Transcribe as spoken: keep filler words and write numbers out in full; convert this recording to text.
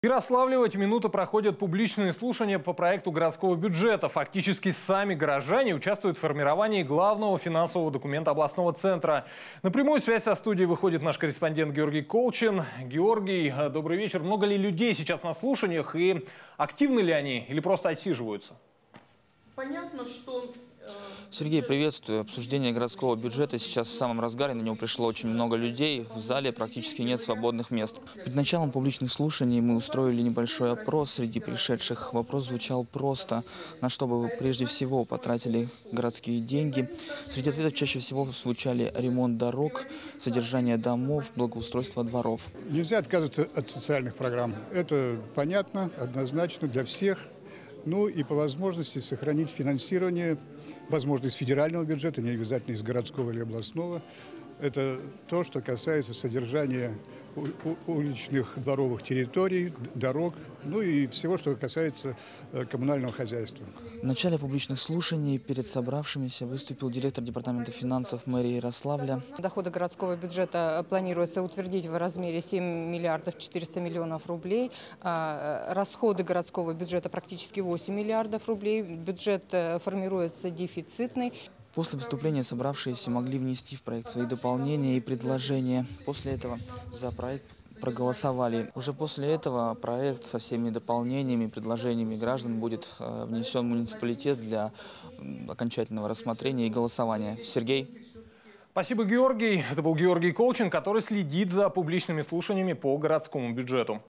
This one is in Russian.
В Ярославле в эти минуты проходят публичные слушания по проекту городского бюджета. Фактически сами горожане участвуют в формировании главного финансового документа областного центра. На прямую связь со студией выходит наш корреспондент Георгий Колчин. Георгий, добрый вечер. Много ли людей сейчас на слушаниях и активны ли они или просто отсиживаются? Понятно, что... Сергей, приветствую. Обсуждение городского бюджета сейчас в самом разгаре. На него пришло очень много людей. В зале практически нет свободных мест. Перед началом публичных слушаний мы устроили небольшой опрос среди пришедших. Вопрос звучал просто: на что бы вы прежде всего потратили городские деньги? Среди ответов чаще всего звучали ремонт дорог, содержание домов, благоустройство дворов. Нельзя отказываться от социальных программ. Это понятно, однозначно для всех. Ну и по возможности сохранить финансирование, возможно, из федерального бюджета, не обязательно из городского или областного. Это то, что касается содержания уличных дворовых территорий, дорог, ну и всего, что касается коммунального хозяйства. В начале публичных слушаний перед собравшимися выступил директор департамента финансов мэрии Ярославля. Доходы городского бюджета планируется утвердить в размере семь миллиардов четыреста миллионов рублей. Расходы городского бюджета практически восемь миллиардов рублей. Бюджет формируется дефицитный. После выступления собравшиеся могли внести в проект свои дополнения и предложения. После этого за проект проголосовали. Уже после этого проект со всеми дополнениями и предложениями граждан будет внесен в муниципалитет для окончательного рассмотрения и голосования. Сергей. Спасибо, Георгий. Это был Георгий Колчин, который следит за публичными слушаниями по городскому бюджету.